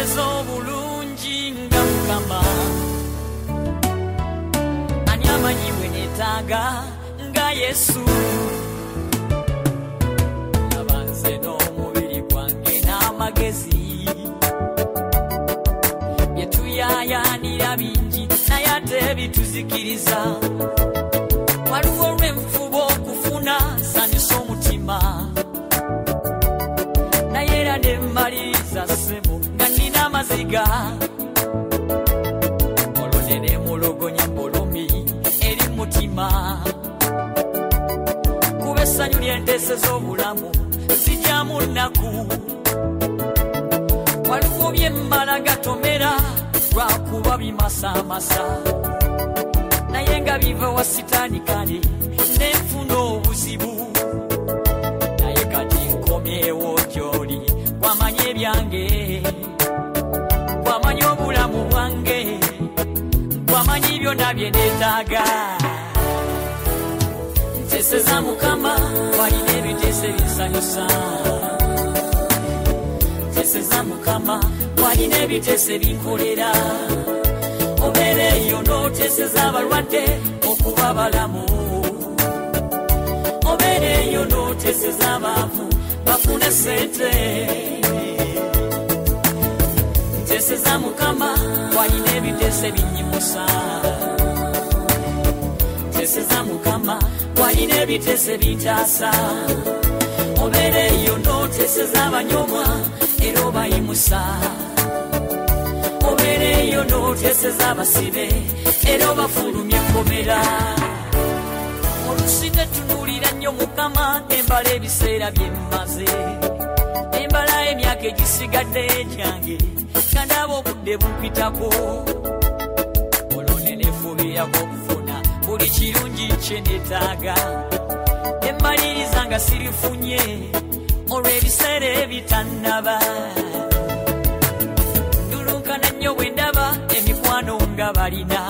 nteseza obulungi nga Mukama ani amanyi bwe neetaaga nga Yesu nabanze n'omubiri gwange n'amagezi byetuyayaanira bingi naye ate bituzikiriza waliwo olw'enfuba okufuna sanyusa omutima naye era ne mmaliriza ssebo nga nnina amaziga olwo ne neemulugunya mpolumi eri mutima kuba essanyu ly'enteeseza obulamu zijjamu nnaku waliwo bye mmala gatomera lwakuba bimasamasa naye nga biva wa sitaani kale nenfuna obuzibu naye kati nkomyewo gy'oli wamanya ebyange wamanya obulamu bwange wamanya byonna bye neetaaga nteseza Mukama walina ebiteeso ebinsanyusa nteseza Mukama walina ebiteeso ebinkolera obeera eyo n'oteseza abalwadde okuba balamu obeera eyo n'oteseza abaavu bafune ssente nteseza Mukama walina ebiteeso ebinyimusa nteseza Mukama walina ebiteeso ebintaasa obeera eyo n'oteseza abanyomwa era obayimusa obeera eyo n'oteseza abasibe era obafulumya ekkomera olusi netunuulira nnyo Mukama embala ebiseera bye mmaze embala emyaka egisigadde egyange nga ndaba obudde bumpitako olwo ne neefuubirako okufuna buli kirungi kye neetaaga emmaliriza nga sirifunye olw'ebiseera ebitannaba ndulunkana nnyo bwe ndaba emikwano nga balina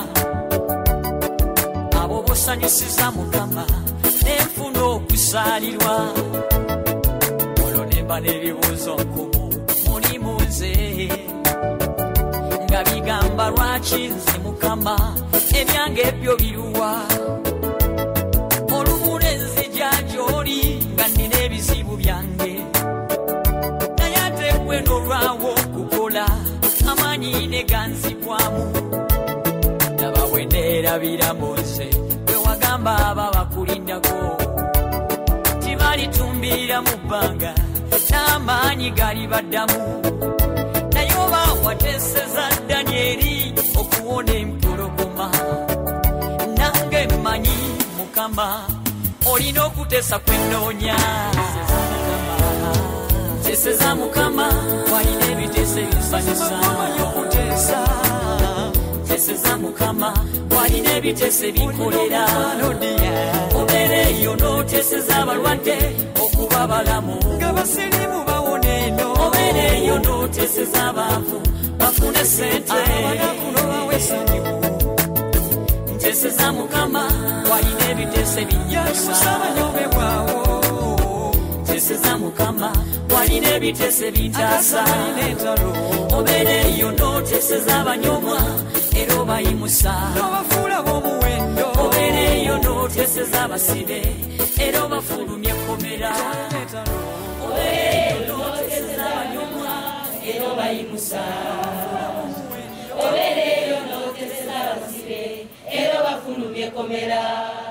abo bosanyusiza Mukama nenfuna okusaalirwa olwo nemba n'ebibuuzo nkumu mulimu nze nga bigamba lwaki nze Mukama ebyange ebyo biruwa olumula enzija gy'oli nga nnina ebizibu byange naye ate gwe n'olwawo okukola amaanyi ne ganzibwamu ndaba bwe neerabiramu nze bwe wagamba aba bakulindako tibalitumbira mu bbanga n'amaanyi gali baddamu naye oba wateeseza Danyeri okuwona empologoma nange mmanyi Mukama olina okuteesa kwenoonya nteseza Mukama walina ebiteeso ebinsanyusa nteseza Mukama walina ebiteeso ebinkolera obeera eyo n'oteseza abalwadde okuba balamu obeera eyo n'oteseza abaavu bafune ssente nteseza Mukama walina ebiteeso ebinyimusa nteseza Mukama walina ebiteeso ebintaasa obeera eyo n'oteseza abanyomwa era obayimusa obeera eyo n'oteseza abasibe era obafulumya ekkomera obeera eyo n'oteseza abanyomwa era obayimusa obeera eyo n'oteseza abasibe era obafulumya ekkomera